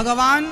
भगवान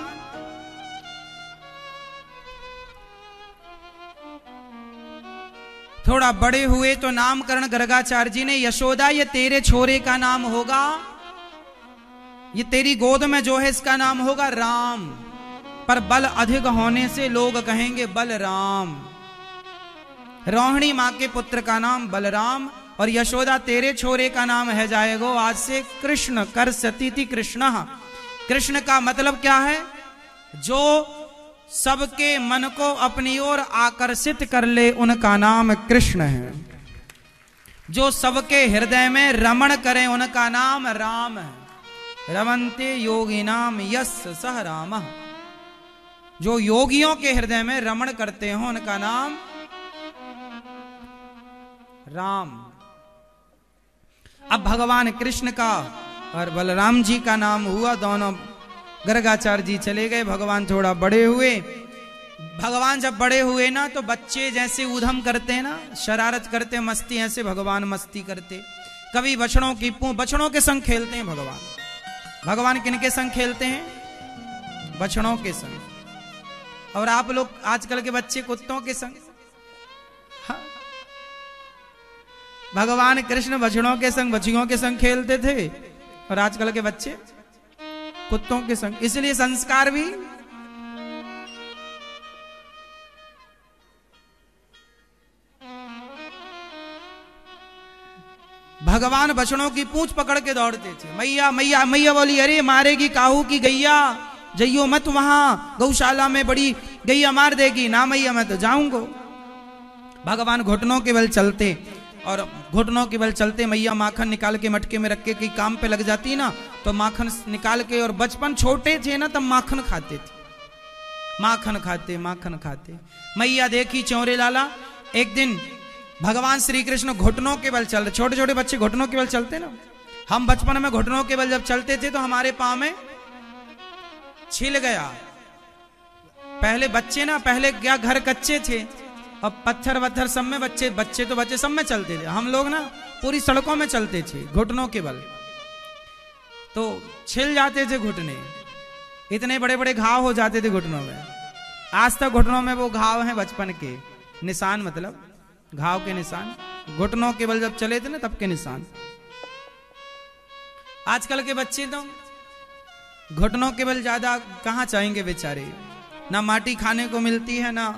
थोड़ा बड़े हुए तो नामकरण गर्गाचार्य जी ने, यशोदा ये तेरे छोरे का नाम होगा, ये तेरी गोद में जो है इसका नाम होगा राम, पर बल अधिक होने से लोग कहेंगे बलराम। रोहिणी मां के पुत्र का नाम बलराम, और यशोदा तेरे छोरे का नाम है जाएगो आज से कृष्ण, कर सतीति कृष्ण। कृष्ण का मतलब क्या है? जो सबके मन को अपनी ओर आकर्षित कर ले उनका नाम कृष्ण है। जो सबके हृदय में रमण करे उनका नाम राम है। रमन्ते योगिनाम यस्य सह रामः। जो योगियों के हृदय में रमण करते हो उनका नाम राम। अब भगवान कृष्ण का और बलराम जी का नाम हुआ, दोनों गर्गाचार्य जी चले गए। भगवान थोड़ा बड़े हुए। भगवान जब बड़े हुए ना तो बच्चे जैसे ऊधम करते हैं ना, शरारत करते, मस्ती, ऐसे भगवान मस्ती करते। कभी बछड़ों के संग खेलते हैं भगवान। भगवान किनके संग खेलते हैं? बछड़ों के संग। और आप लोग आजकल के बच्चे कुत्तों के संग। हाँ। भगवान कृष्ण बछड़ों के संग, बछियों के संग खेलते थे, और आजकल के बच्चे कुत्तों के संग। इसलिए संस्कार भी भगवान बछड़ों की पूंछ पकड़ के दौड़ते थे। मैया मैया मैया बोली, अरे मारेगी काहू की गैया, जइयो मत, वहां गौशाला में बड़ी गैया मार देगी। ना मैया मैं तो जाऊंगा। भगवान घुटनों के बल चलते, और घुटनों के बल चलते मैया माखन निकाल के मटके में रख के कहीं काम पे लग जाती ना, तो माखन निकाल के, और बचपन छोटे थे ना तब माखन खाते थे। माखन खाते, माखन खाते। मैया देखी चौरे लाला। एक दिन भगवान श्री कृष्ण घुटनों के बल चल रहे। छोटे छोटे बच्चे घुटनों के बल चलते ना। हम बचपन में घुटनों के बल जब चलते थे तो हमारे पांव में छिल गया। पहले बच्चे ना, पहले क्या घर कच्चे थे, अब पत्थर वत्थर सब में बच्चे सब में चलते थे। हम लोग ना पूरी सड़कों में चलते थे घुटनों के बल, तो छिल जाते थे घुटने। इतने बड़े बड़े घाव हो जाते थे घुटनों में। आज तक घुटनों में वो घाव हैं बचपन के निशान, मतलब घाव के निशान। घुटनों के बल जब चले थे ना तब के निशान। आजकल के बच्चे तो घुटनों के बल ज्यादा कहां चाहेंगे बेचारे। ना माटी खाने को मिलती है, ना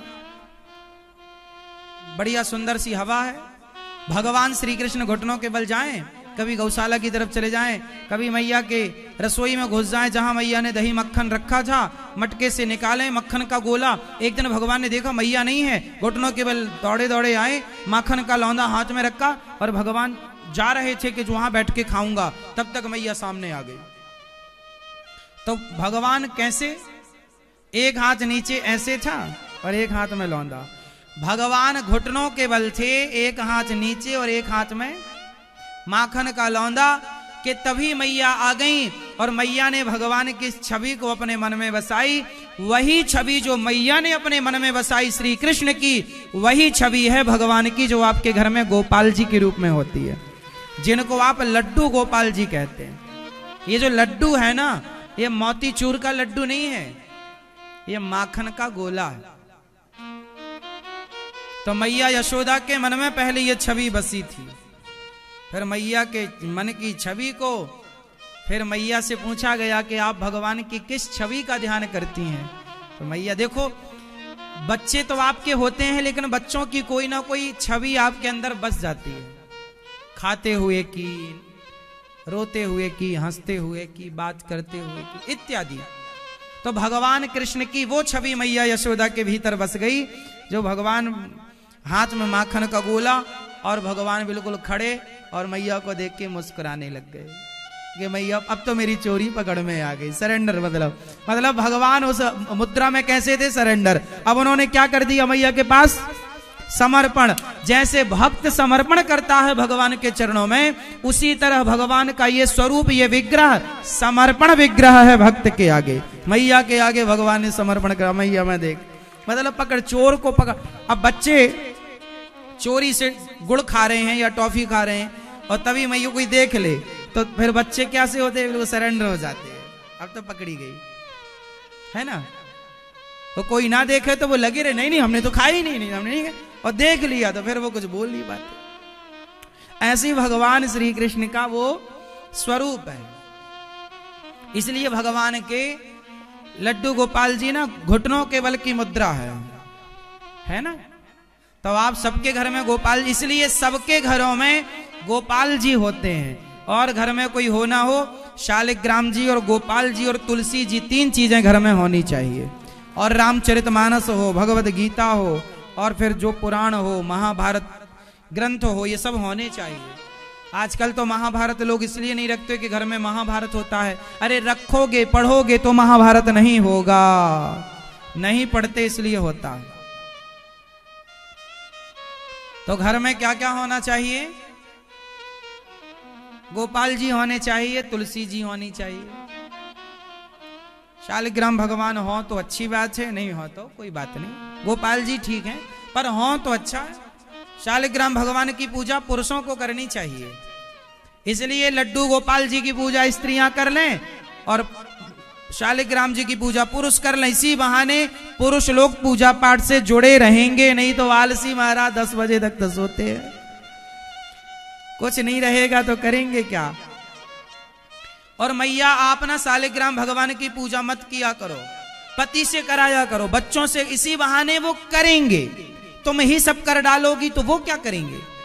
बढ़िया सुंदर सी हवा है। भगवान श्री कृष्ण घुटनों के बल जाएं, कभी गौशाला की तरफ चले जाएं, कभी मैया के रसोई में घुस जाएं जहां मैया ने दही मक्खन रखा था, मटके से निकालें मक्खन का गोला। एक दिन भगवान ने देखा मैया नहीं है, घुटनों के बल दौड़े दौड़े आए, माखन का लौंदा हाथ में रखा, और भगवान जा रहे थे कि वहां बैठ के खाऊंगा, तब तक मैया सामने आ गई। तो भगवान कैसे? एक हाथ नीचे ऐसे था और एक हाथ में लौंदा। भगवान घुटनों के बल थे, एक हाथ नीचे और एक हाथ में माखन का लौंदा, कि तभी मैया आ गई, और मैया ने भगवान की छवि को अपने मन में बसाई। वही छवि जो मैया ने अपने मन में बसाई श्री कृष्ण की, वही छवि है भगवान की जो आपके घर में गोपाल जी के रूप में होती है, जिनको आप लड्डू गोपाल जी कहते हैं। ये जो लड्डू है ना, ये मोतीचूर का लड्डू नहीं है, ये माखन का गोला है। तो मैया यशोदा के मन में पहले ये छवि बसी थी। फिर मैया के मन की छवि को फिर मैया से पूछा गया कि आप भगवान की किस छवि का ध्यान करती हैं? तो मैया देखो, बच्चे तो आपके होते हैं, लेकिन बच्चों की कोई ना कोई छवि आपके अंदर बस जाती है। खाते हुए की, रोते हुए की, हंसते हुए की, बात करते हुए की, इत्यादि। तो भगवान कृष्ण की वो छवि मैया यशोदा के भीतर बस गई, जो भगवान हाथ में माखन का गोला, और भगवान बिल्कुल खड़े, और मैया को देख के मुस्कुराने लग गए कि मैया अब तो मेरी चोरी पकड़ में आ गई। सरेंडर मतलब भगवान उस मुद्रा में कैसे थे? सरेंडर। अब उन्होंने क्या कर दिया मैया के पास? समर्पण। जैसे भक्त समर्पण करता है भगवान के चरणों में, उसी तरह भगवान का ये स्वरूप, ये विग्रह समर्पण विग्रह है भक्त के आगे। मैया के आगे भगवान ने समर्पण करा। मैया मैं देख, मतलब पकड़, चोर को पकड़। अब बच्चे चोरी से गुड़ खा रहे हैं या टॉफी खा रहे हैं, और तभी मैया कोई देख ले, तो फिर बच्चे क्या से होते हैं? बिल्कुल सरेंडर हो जाते हैं। अब तो पकड़ी गई। है ना। तो कोई ना देखे तो वो लगे रहे नहीं नहीं हमने तो खाई नहीं हमने नहीं, और देख लिया तो फिर वो कुछ बोल नहीं पाते। ऐसे भगवान श्री कृष्ण का वो स्वरूप है। इसलिए भगवान के लड्डू गोपाल जी ना घुटनों के बल की मुद्रा है ना। तो आप सबके घर में गोपाल, इसलिए सबके घरों में गोपाल जी होते हैं। और घर में कोई हो ना हो, शालिग्राम जी और गोपाल जी और तुलसी जी 3 चीजें घर में होनी चाहिए। और रामचरितमानस हो, भगवद गीता हो, और फिर जो पुराण हो, महाभारत ग्रंथ हो, ये सब होने चाहिए। आजकल तो महाभारत लोग इसलिए नहीं रखते कि घर में महाभारत होता है। अरे रखोगे पढ़ोगे तो महाभारत नहीं होगा, नहीं पढ़ते इसलिए होता है। तो घर में क्या क्या होना चाहिए? गोपाल जी होने चाहिए, तुलसी जी होनी चाहिए। शालिग्राम भगवान हो तो अच्छी बात है, नहीं हो तो कोई बात नहीं। गोपाल जी ठीक है, पर हो तो अच्छा है। शालिग्राम भगवान की पूजा पुरुषों को करनी चाहिए, इसलिए लड्डू गोपाल जी की पूजा स्त्रियां कर लें और शालिग्राम जी की पूजा पुरुष कर लें। इसी बहाने पुरुष लोग पूजा पाठ से जुड़े रहेंगे, नहीं तो आलसी महाराज 10 बजे तक तो सोते हैं। कुछ नहीं रहेगा तो करेंगे क्या। और मैया आप ना शालिग्राम भगवान की पूजा मत किया करो, पति से कराया करो, बच्चों से, इसी बहाने वो करेंगे। तुम ही सब कर डालोगी तो वो क्या करेंगे।